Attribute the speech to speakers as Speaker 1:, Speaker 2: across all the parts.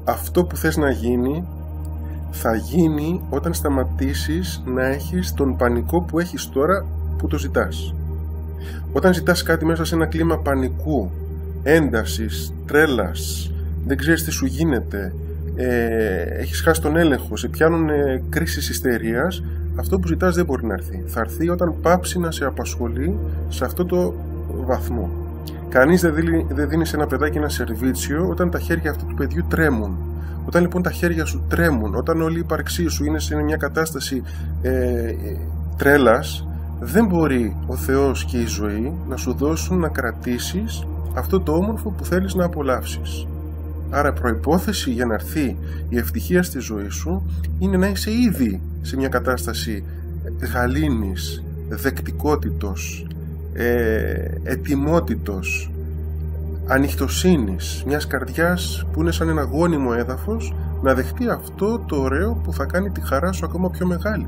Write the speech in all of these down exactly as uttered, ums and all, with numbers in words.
Speaker 1: αυτό που θες να γίνει θα γίνει όταν σταματήσεις να έχεις τον πανικό που έχεις τώρα που το ζητάς. Όταν ζητάς κάτι μέσα σε ένα κλίμα πανικού, έντασης, τρέλας, δεν ξέρεις τι σου γίνεται, ε, έχεις χάσει τον έλεγχο, σε πιάνουν ε, κρίσεις ιστερίας, αυτό που ζητάς δεν μπορεί να έρθει. Θα έρθει όταν πάψει να σε απασχολεί σε αυτό το βαθμό. Κανείς δεν δίνει, δεν δίνει σε ένα παιδάκι ένα σερβίτσιο όταν τα χέρια αυτού του παιδιού τρέμουν. Όταν λοιπόν τα χέρια σου τρέμουν, όταν όλη η ύπαρξή σου είναι σε μια κατάσταση ε, τρέλας, δεν μπορεί ο Θεός και η ζωή να σου δώσουν να κρατήσεις αυτό το όμορφο που θέλεις να απολαύσεις. Άρα προϋπόθεση για να έρθει η ευτυχία στη ζωή σου είναι να είσαι ήδη σε μια κατάσταση γαλήνης, δεκτικότητος, ε, ετοιμότητος, ανοιχτοσύνης, μιας καρδιάς που είναι σαν ένα γόνιμο έδαφος να δεχτεί αυτό το ωραίο που θα κάνει τη χαρά σου ακόμα πιο μεγάλη.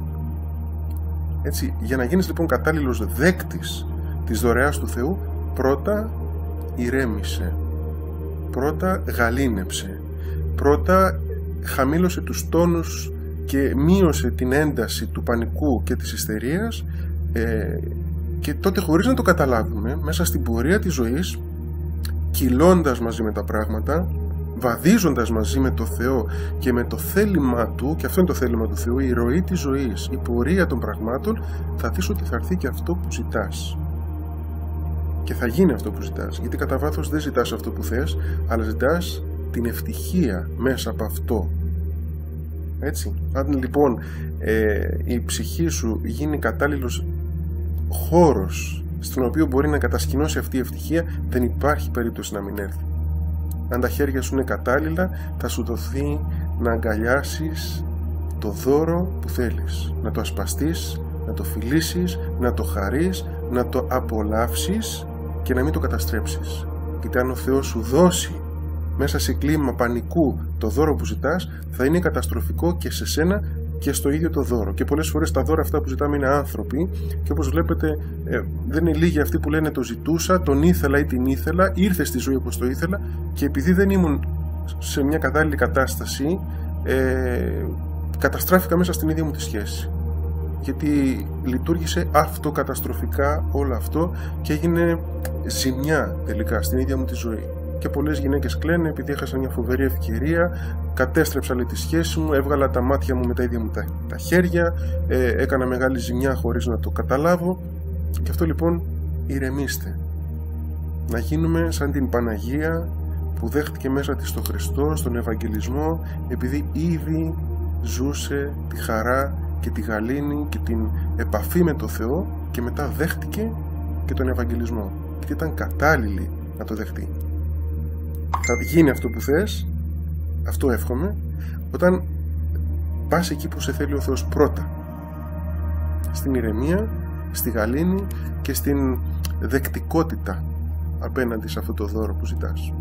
Speaker 1: Έτσι, για να γίνεις λοιπόν κατάλληλος δέκτης της δωρεάς του Θεού, πρώτα ηρέμησε, πρώτα γαλήνεψε, πρώτα χαμήλωσε τους τόνους και μείωσε την ένταση του πανικού και της ιστερίας, ε, και τότε χωρίς να το καταλάβουμε, μέσα στην πορεία της ζωής, κυλώντας μαζί με τα πράγματα, βαδίζοντας μαζί με το Θεό και με το θέλημά Του, και αυτό είναι το θέλημα του Θεού, η ροή της ζωής, η πορεία των πραγμάτων, θα δεις ότι θα έρθει και αυτό που ζητάς. Και θα γίνει αυτό που ζητάς, γιατί κατά βάθος δεν ζητάς αυτό που θες, αλλά ζητάς την ευτυχία μέσα από αυτό. Έτσι, αν λοιπόν ε, η ψυχή σου γίνει κατάλληλος χώρος στον οποίο μπορεί να κατασκηνώσει αυτή η ευτυχία, δεν υπάρχει περίπτωση να μην έρθει. Αν τα χέρια σου είναι κατάλληλα, θα σου δοθεί να αγκαλιάσεις το δώρο που θέλεις, να το ασπαστείς, να το φιλήσεις, να το χαρείς, να το απολαύσεις και να μην το καταστρέψεις. Γιατί αν ο Θεός σου δώσει μέσα σε κλίμα πανικού το δώρο που ζητάς, θα είναι καταστροφικό και σε σένα και στο ίδιο το δώρο. Και πολλές φορές τα δώρα αυτά που ζητάμε είναι άνθρωποι, και όπως βλέπετε ε, δεν είναι λίγοι αυτοί που λένε το ζητούσα, τον ήθελα ή την ήθελα, ήρθε στη ζωή όπως το ήθελα, και επειδή δεν ήμουν σε μια κατάλληλη κατάσταση, ε, καταστράφηκα μέσα στην ίδια μου τη σχέση. Γιατί λειτουργήσε αυτοκαταστροφικά όλο αυτό και έγινε ζημιά τελικά στην ίδια μου τη ζωή. Και πολλές γυναίκες κλαίνε επειδή έχασα μια φοβερή ευκαιρία, κατέστρεψα λέει τη σχέση μου, έβγαλα τα μάτια μου με τα ίδια μου τα, τα χέρια, ε, έκανα μεγάλη ζημιά χωρίς να το καταλάβω. Και αυτό λοιπόν, ηρεμήστε. Να γίνουμε σαν την Παναγία που δέχτηκε μέσα της τον Χριστό, στον Ευαγγελισμό, επειδή ήδη ζούσε τη χαρά και τη γαλήνη και την επαφή με το Θεό, και μετά δέχτηκε και τον Ευαγγελισμό, γιατί ήταν κατάλληλη να το δεχτεί. Θα γίνει αυτό που θες, αυτό εύχομαι, όταν πας εκεί που σε θέλει ο Θεός πρώτα, στην ηρεμία, στη γαλήνη και στην δεκτικότητα απέναντι σε αυτό το δώρο που ζητάς.